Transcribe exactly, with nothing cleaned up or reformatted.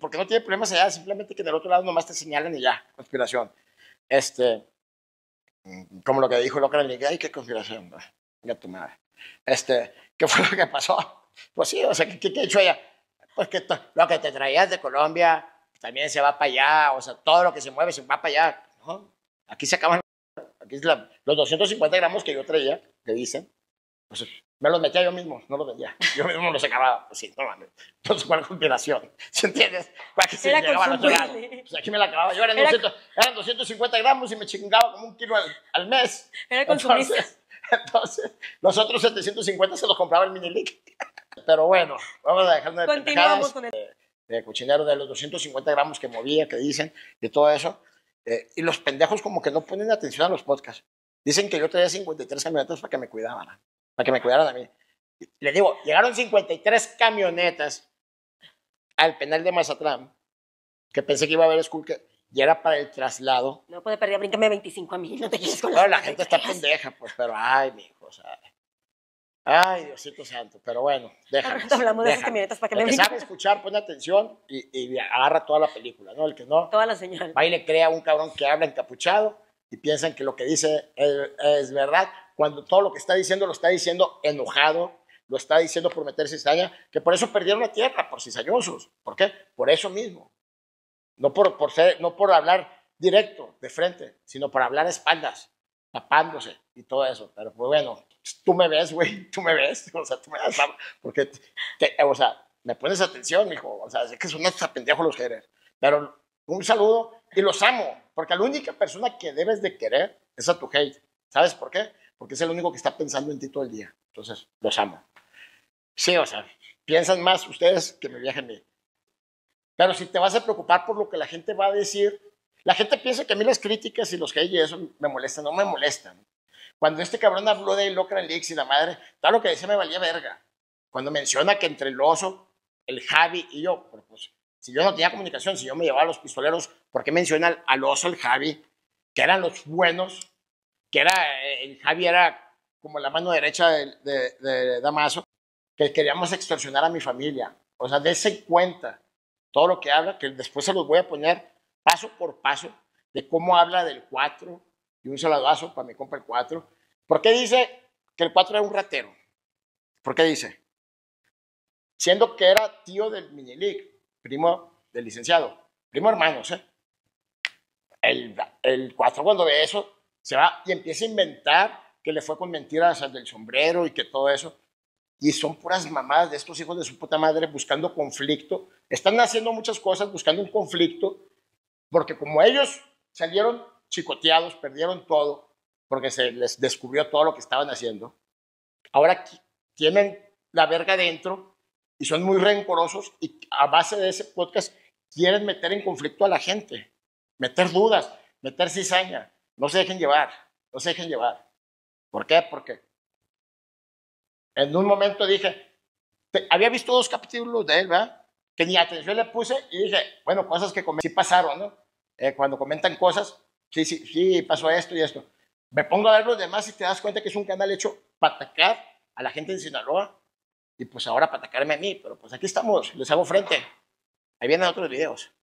porque no tiene problemas allá, simplemente que del otro lado nomás te señalan y ya, conspiración. Este, como lo que dijo Locran, le dije, ay, qué conspiración, ya tu madre. Este, ¿qué fue lo que pasó? Pues sí, o sea, ¿qué, qué ha hecho ella? Pues que lo que te traías de Colombia también se va para allá, o sea, todo lo que se mueve se va para allá, ¿no? Aquí se acaban, aquí es la, los doscientos cincuenta gramos que yo traía, que dicen, pues me los metía yo mismo, no los vendía. Yo mismo los acababa. Pues sí, no mames. Entonces, ¿cuál conspiración? ¿Sí entiendes? ¿Cuál que se Era llegaba al otro lado? consumible. Pues aquí me la acababa. Yo eran, Era- doscientos, eran doscientos cincuenta gramos y me chingaba como un kilo al, al mes. Era consumista. Entonces, entonces, los otros setecientos cincuenta se los compraba el Minilic. Pero bueno, vamos a dejarnos de Continuamos pendejadas, con el... de, de cochinero, de los doscientos cincuenta gramos que movía, que dicen, de todo eso. Eh, y los pendejos como que no ponen atención a los podcasts. Dicen que yo traía cincuenta y tres camionetas para que me cuidaban, para que me cuidaran a mí. Les digo, llegaron cincuenta y tres camionetas al penal de Mazatlán, que pensé que iba a haber esculque, y era para el traslado. No puede perder, bríncame veinticinco a mí, no te quieres con Bueno, la gente está pendeja, pues, pero ay, mi hijo, o sea, ay, Diosito santo, pero bueno, déjame. Hablamos de esas camionetas para que me El que brinquen. sabe escuchar, pone atención y, y agarra toda la película, ¿no? El que no, Toda la señal. va y le crea a un cabrón que habla encapuchado y piensan que lo que dice es, es verdad, cuando todo lo que está diciendo lo está diciendo enojado, lo está diciendo por meter cizaña, que por eso perdieron la tierra, por cizañosos. ¿Por qué? Por eso mismo. No por, por, ser, no por hablar directo, de frente, sino por hablar a espaldas, tapándose y todo eso. Pero pues bueno, tú me ves, güey, tú me ves, o sea, tú me ves, porque, te, o sea, me pones atención, mijo, o sea, es que son unos pendejos los haters. Pero un saludo y los amo, porque la única persona que debes de querer es a tu hate. ¿Sabes por qué? Porque es el único que está pensando en ti todo el día. Entonces, los amo. Sí, o sea, piensan más ustedes que me viajen a mí. Pero si te vas a preocupar por lo que la gente va a decir, la gente piensa que a mí las críticas y los hate y eso me molestan. No me molestan. Cuando este cabrón habló de Locran Leaks y la madre, todo lo que decía me valía verga. Cuando menciona que entre el oso, el Javi y yo, pues, si yo no tenía comunicación, si yo me llevaba a los pistoleros, ¿por qué menciona al, al oso, el Javi, que eran los buenos, que era, el Javi era como la mano derecha de, de, de Damaso, que queríamos extorsionar a mi familia? O sea, dése cuenta todo lo que habla, que después se los voy a poner paso por paso de cómo habla del cuatro y un saladazo para mi compa el cuatro. ¿Por qué dice que el cuatro era un ratero? ¿Por qué dice? Siendo que era tío del Minilic, primo del licenciado, primo hermanos, ¿eh? El, el cuatro cuando ve eso, se va y empieza a inventar que le fue con mentiras al del sombrero y que todo eso. Y son puras mamadas de estos hijos de su puta madre buscando conflicto. Están haciendo muchas cosas buscando un conflicto, porque como ellos salieron chicoteados, perdieron todo, porque se les descubrió todo lo que estaban haciendo, ahora tienen la verga dentro y son muy rencorosos y a base de ese podcast quieren meter en conflicto a la gente, meter dudas, meter cizaña. No se dejen llevar, no se dejen llevar. ¿Por qué? Porque en un momento dije, había visto dos capítulos de él, ¿verdad? Que ni atención le puse y dije, bueno, cosas que sí pasaron, ¿no? Eh, cuando comentan cosas, sí, sí, sí, pasó esto y esto. Me pongo a ver los demás y te das cuenta que es un canal hecho para atacar a la gente de Sinaloa y pues ahora para atacarme a mí, pero pues aquí estamos, les hago frente. Ahí vienen otros videos.